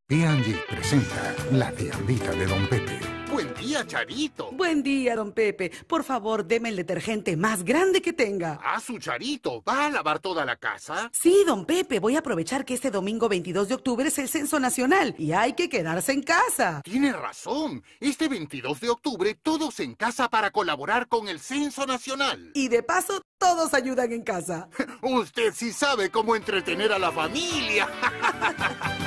P&G presenta la tiendita de Don Pepe. Buen día, Charito. Buen día, don Pepe. Por favor, deme el detergente más grande que tenga. Ah, su Charito. ¿Va a lavar toda la casa? Sí, don Pepe. Voy a aprovechar que este domingo 22 de octubre es el censo nacional y hay que quedarse en casa. Tiene razón. Este 22 de octubre todos en casa para colaborar con el censo nacional. Y de paso, todos ayudan en casa. Usted sí sabe cómo entretener a la familia.